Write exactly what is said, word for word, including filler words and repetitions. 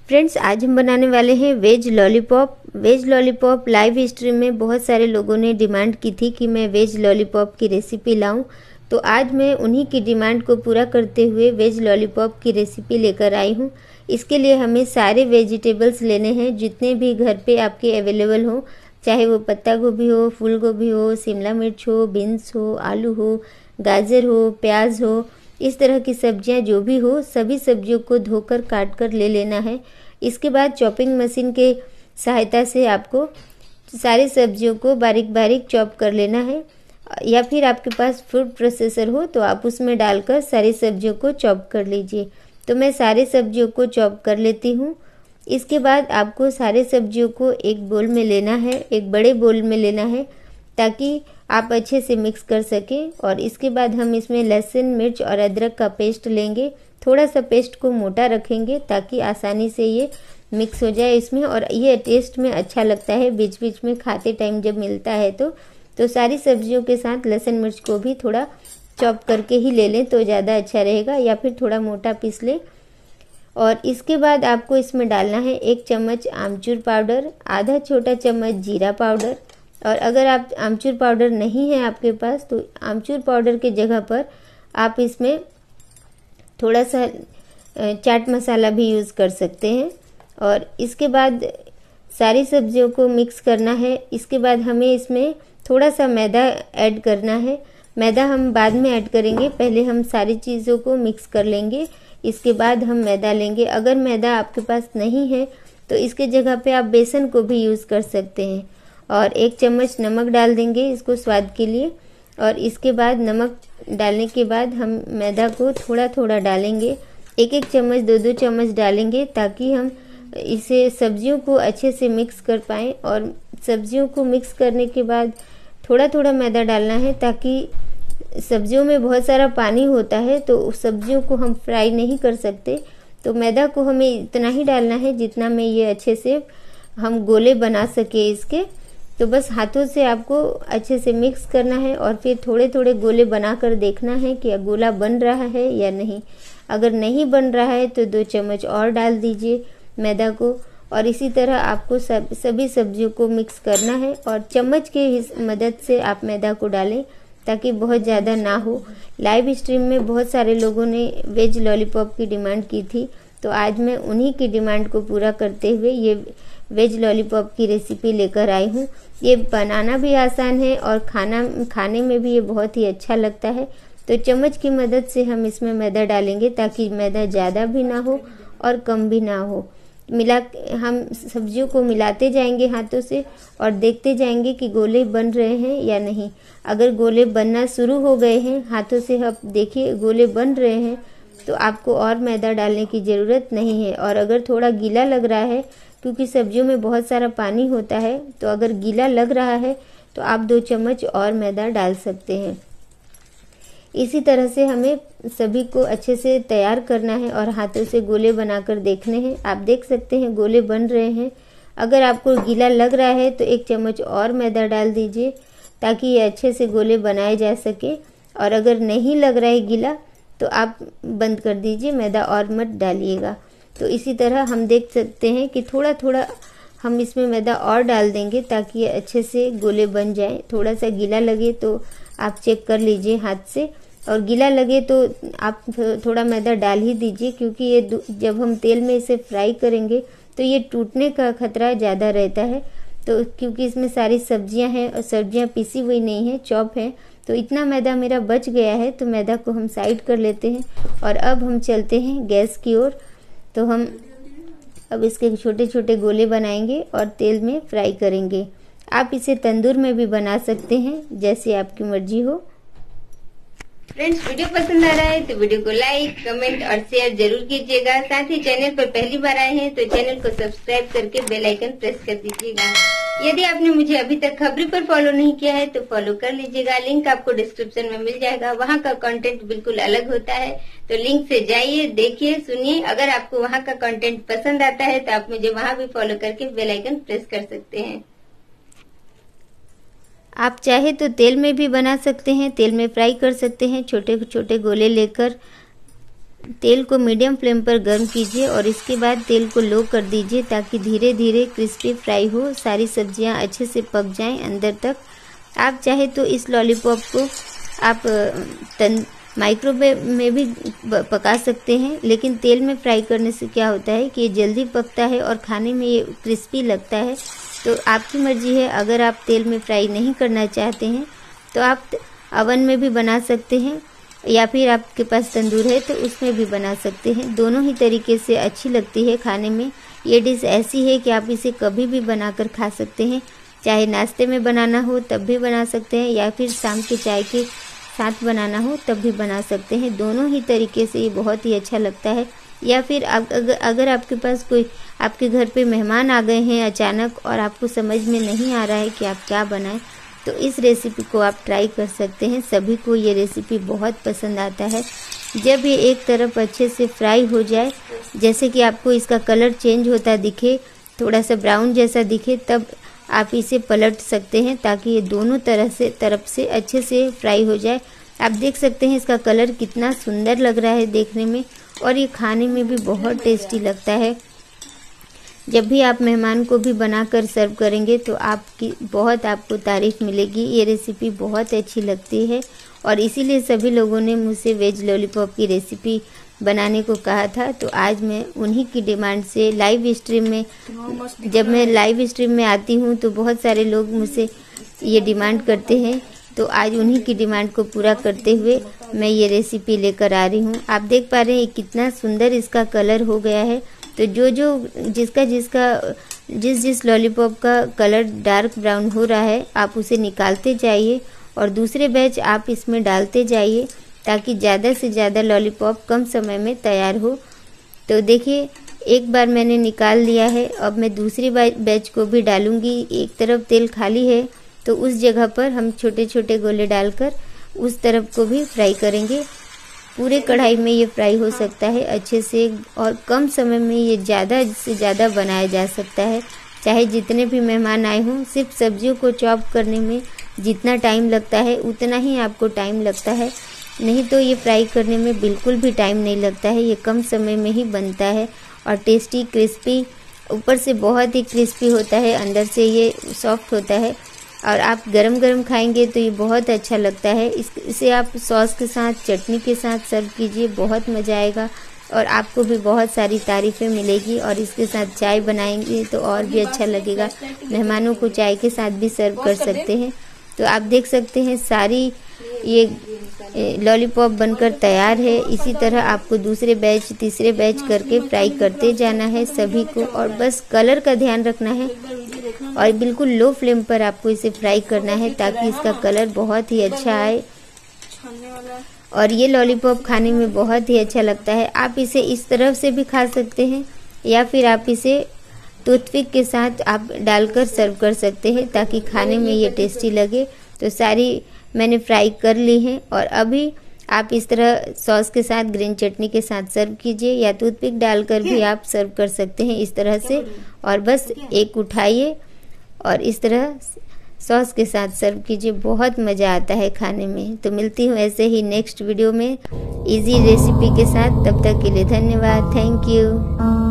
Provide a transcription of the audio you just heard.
Friends, आज हम बनाने वाले हैं veg lollipop. Veg lollipop live stream में बहुत सारे लोगों ने डिमांड की थी कि मैं वेज लॉलीपॉप की रेसिपी लाऊं, तो आज मैं उन्हीं की डिमांड को पूरा करते हुए वेज लॉलीपॉप की रेसिपी लेकर आई हूं। इसके लिए हमें सारे वेजिटेबल्स लेने हैं जितने भी घर पे आपके अवेलेबल हो, चाहे वो पत्ता गोभी हो, फूल गोभी हो, शिमला मिर्च हो, बीन्स हो, आलू हो, गाजर हो, प्याज हो, इस तरह की सब्जियां जो भी हो, सभी सब्जियों को धोकर काट कर ले लेना है। इसके बाद चॉपिंग मशीन के सहायता से आपको सारी सब्जियों को बारीक बारीक चॉप कर लेना है, या फिर आपके पास फूड प्रोसेसर हो तो आप उसमें डालकर सारी सब्जियों को चॉप कर लीजिए। तो मैं सारी सब्जियों को चॉप कर लेती हूँ। इसके बाद आपको सारे सब्जियों को एक बोल में लेना है, एक बड़े बोल में लेना है, ताकि आप अच्छे से मिक्स कर सकें। और इसके बाद हम इसमें लहसुन, मिर्च और अदरक का पेस्ट लेंगे। थोड़ा सा पेस्ट को मोटा रखेंगे ताकि आसानी से ये मिक्स हो जाए इसमें, और ये टेस्ट में अच्छा लगता है बीच बीच में खाते टाइम जब मिलता है तो तो सारी सब्जियों के साथ लहसुन मिर्च को भी थोड़ा चॉप करके ही ले लें तो ज़्यादा अच्छा रहेगा, या फिर थोड़ा मोटा पीस लें। और इसके बाद आपको इसमें डालना है एक चम्मच आमचूर पाउडर, आधा छोटा चम्मच जीरा पाउडर। और अगर आप आमचूर पाउडर नहीं है आपके पास तो आमचूर पाउडर के जगह पर आप इसमें थोड़ा सा चाट मसाला भी यूज़ कर सकते हैं। और इसके बाद सारी सब्जियों को मिक्स करना है। इसके बाद हमें इसमें थोड़ा सा मैदा ऐड करना है। मैदा हम बाद में ऐड करेंगे, पहले हम सारी चीज़ों को मिक्स कर लेंगे, इसके बाद हम मैदा लेंगे। अगर मैदा आपके पास नहीं है तो इसके जगह पे आप बेसन को भी यूज़ कर सकते हैं। और एक चम्मच नमक डाल देंगे इसको स्वाद के लिए। और इसके बाद नमक डालने के बाद हम मैदा को थोड़ा थोड़ा डालेंगे, एक एक चम्मच दो दो चम्मच डालेंगे, ताकि हम इसे सब्जियों को अच्छे से मिक्स कर पाएँ। और सब्जियों को मिक्स करने के बाद थोड़ा थोड़ा मैदा डालना है, ताकि सब्जियों में बहुत सारा पानी होता है तो सब्जियों को हम फ्राई नहीं कर सकते। तो मैदा को हमें इतना ही डालना है जितना में ये अच्छे से हम गोले बना सके इसके। तो बस हाथों से आपको अच्छे से मिक्स करना है और फिर थोड़े थोड़े गोले बनाकर देखना है कि गोला बन रहा है या नहीं। अगर नहीं बन रहा है तो दो चम्मच और डाल दीजिए मैदा को। और इसी तरह आपको सब सभी सब्जियों को मिक्स करना है, और चम्मच के मदद से आप मैदा को डालें ताकि बहुत ज़्यादा ना हो। लाइव स्ट्रीम में बहुत सारे लोगों ने वेज लॉलीपॉप की डिमांड की थी, तो आज मैं उन्हीं की डिमांड को पूरा करते हुए ये वेज लॉलीपॉप की रेसिपी लेकर आई हूँ। ये बनाना भी आसान है और खाना खाने में भी ये बहुत ही अच्छा लगता है। तो चम्मच की मदद से हम इसमें मैदा डालेंगे ताकि मैदा ज़्यादा भी ना हो और कम भी ना हो। मिला हम सब्जियों को मिलाते जाएंगे हाथों से और देखते जाएंगे कि गोले बन रहे हैं या नहीं। अगर गोले बनना शुरू हो गए हैं हाथों से, आप देखिए गोले बन रहे हैं, तो आपको और मैदा डालने की ज़रूरत नहीं है। और अगर थोड़ा गीला लग रहा है, क्योंकि सब्जियों में बहुत सारा पानी होता है, तो अगर गीला लग रहा है तो आप दो चम्मच और मैदा डाल सकते हैं। इसी तरह से हमें सभी को अच्छे से तैयार करना है और हाथों से गोले बनाकर देखने हैं। आप देख सकते हैं गोले बन रहे हैं। अगर आपको गीला लग रहा है तो एक चम्मच और मैदा डाल दीजिए ताकि ये अच्छे से गोले बनाए जा सके। और अगर नहीं लग रहा है गीला तो आप बंद कर दीजिए, मैदा और मत डालिएगा। तो इसी तरह हम देख सकते हैं कि थोड़ा थोड़ा हम इसमें मैदा और डाल देंगे ताकि ये अच्छे से गोले बन जाएं। थोड़ा सा गीला लगे तो आप चेक कर लीजिए हाथ से, और गीला लगे तो आप थोड़ा मैदा डाल ही दीजिए, क्योंकि ये जब हम तेल में इसे फ्राई करेंगे तो ये टूटने का खतरा ज़्यादा रहता है। तो क्योंकि इसमें सारी सब्जियां हैं और सब्जियां पिसी हुई नहीं है, चॉप है, तो इतना मैदा मेरा बच गया है। तो मैदा को हम साइड कर लेते हैं और अब हम चलते हैं गैस की ओर। तो हम अब इसके छोटे छोटे गोले बनाएंगे और तेल में फ्राई करेंगे। आप इसे तंदूर में भी बना सकते हैं, जैसे आपकी मर्जी हो। फ्रेंड्स, वीडियो पसंद आ रहा है तो वीडियो को लाइक, कमेंट और शेयर जरूर कीजिएगा। साथ ही चैनल पर पहली बार आए हैं तो चैनल को सब्सक्राइब करके बेल आइकन प्रेस कर दीजिएगा। यदि आपने मुझे अभी तक खबरी पर फॉलो नहीं किया है तो फॉलो कर लीजिएगा। लिंक आपको डिस्क्रिप्शन में मिल जाएगा। वहाँ का कंटेंट बिल्कुल अलग होता है, तो लिंक से जाइए, देखिए, सुनिए। अगर आपको वहाँ का कंटेंट पसंद आता है तो आप मुझे वहाँ भी फॉलो करके बेल आइकन प्रेस कर सकते हैं। आप चाहे तो तेल में भी बना सकते हैं, तेल में फ्राई कर सकते हैं छोटे छोटे गोले लेकर। तेल को मीडियम फ्लेम पर गर्म कीजिए और इसके बाद तेल को लो कर दीजिए ताकि धीरे धीरे क्रिस्पी फ्राई हो, सारी सब्जियां अच्छे से पक जाएं अंदर तक। आप चाहे तो इस लॉलीपॉप को आप तन माइक्रोवेव में भी पका सकते हैं, लेकिन तेल में फ्राई करने से क्या होता है कि ये जल्दी पकता है और खाने में ये क्रिस्पी लगता है। तो आपकी मर्जी है, अगर आप तेल में फ्राई नहीं करना चाहते हैं तो आप अवन में भी बना सकते हैं या फिर आपके पास तंदूर है तो उसमें भी बना सकते हैं। दोनों ही तरीके से अच्छी लगती है खाने में। ये डिश ऐसी है कि आप इसे कभी भी बनाकर खा सकते हैं, चाहे नाश्ते में बनाना हो तब भी बना सकते हैं या फिर शाम के चाय के साथ बनाना हो तब भी बना सकते हैं। दोनों ही तरीके से ये बहुत ही अच्छा लगता है। या फिर आप अगर, अगर आपके पास कोई आपके घर पे मेहमान आ गए हैं अचानक और आपको समझ में नहीं आ रहा है कि आप क्या बनाएं, तो इस रेसिपी को आप ट्राई कर सकते हैं। सभी को ये रेसिपी बहुत पसंद आता है। जब ये एक तरफ अच्छे से फ्राई हो जाए, जैसे कि आपको इसका कलर चेंज होता दिखे, थोड़ा सा ब्राउन जैसा दिखे, तब आप इसे पलट सकते हैं ताकि ये दोनों तरह से तरफ से अच्छे से फ्राई हो जाए। आप देख सकते हैं इसका कलर कितना सुंदर लग रहा है देखने में, और ये खाने में भी बहुत टेस्टी लगता है। जब भी आप मेहमान को भी बनाकर सर्व करेंगे तो आपकी बहुत आपको तारीफ़ मिलेगी। ये रेसिपी बहुत अच्छी लगती है और इसीलिए सभी लोगों ने मुझसे वेज लॉलीपॉप की रेसिपी बनाने को कहा था। तो आज मैं उन्हीं की डिमांड से लाइव स्ट्रीम में, जब मैं लाइव स्ट्रीम में आती हूँ तो बहुत सारे लोग मुझसे ये डिमांड करते हैं, तो आज उन्हीं की डिमांड को पूरा करते हुए मैं ये रेसिपी लेकर आ रही हूँ। आप देख पा रहे हैं कितना सुंदर इसका कलर हो गया है। तो जो जो जिसका जिसका जिस जिस लॉलीपॉप का कलर डार्क ब्राउन हो रहा है, आप उसे निकालते जाइए और दूसरे बैच आप इसमें डालते जाइए ताकि ज़्यादा से ज़्यादा लॉलीपॉप कम समय में तैयार हो। तो देखिए, एक बार मैंने निकाल लिया है, अब मैं दूसरी बैच को भी डालूंगी। एक तरफ तेल खाली है तो उस जगह पर हम छोटे छोटे गोले डालकर उस तरफ को भी फ्राई करेंगे। पूरे कढ़ाई में ये फ्राई हो सकता है अच्छे से और कम समय में ये ज़्यादा से ज़्यादा बनाया जा सकता है। चाहे जितने भी मेहमान आए हों, सिर्फ सब्जियों को चॉप करने में जितना टाइम लगता है उतना ही आपको टाइम लगता है, नहीं तो ये फ्राई करने में बिल्कुल भी टाइम नहीं लगता है। ये कम समय में ही बनता है और टेस्टी, क्रिस्पी, ऊपर से बहुत ही क्रिस्पी होता है, अंदर से ये सॉफ्ट होता है और आप गरम गरम खाएंगे तो ये बहुत अच्छा लगता है। इस इसे आप सॉस के साथ, चटनी के साथ सर्व कीजिए, बहुत मज़ा आएगा और आपको भी बहुत सारी तारीफ़ें मिलेगी। और इसके साथ चाय बनाएंगे तो और भी अच्छा लगेगा। मेहमानों को चाय के साथ भी सर्व कर सकते हैं। तो आप देख सकते हैं सारी ये लॉलीपॉप बनकर तैयार है। इसी तरह आपको दूसरे बैच, तीसरे बैच करके फ्राई करते जाना है सभी को, और बस कलर का ध्यान रखना है और बिल्कुल लो फ्लेम पर आपको इसे फ्राई करना है ताकि इसका कलर बहुत ही अच्छा आए। और ये लॉलीपॉप खाने में बहुत ही अच्छा लगता है। आप इसे इस तरफ से भी खा सकते हैं या फिर आप इसे टूथपिक के साथ आप डालकर सर्व कर सकते हैं ताकि खाने में ये टेस्टी लगे। तो सारी मैंने फ्राई कर ली हैं और अभी आप इस तरह सॉस के साथ, ग्रीन चटनी के साथ सर्व कीजिए या टूथपिक डालकर भी आप सर्व कर सकते हैं इस तरह से। और बस एक उठाइए और इस तरह सॉस के साथ सर्व कीजिए, बहुत मज़ा आता है खाने में। तो मिलती हूँ ऐसे ही नेक्स्ट वीडियो में इजी रेसिपी के साथ। तब तक के लिए धन्यवाद, थैंक यू।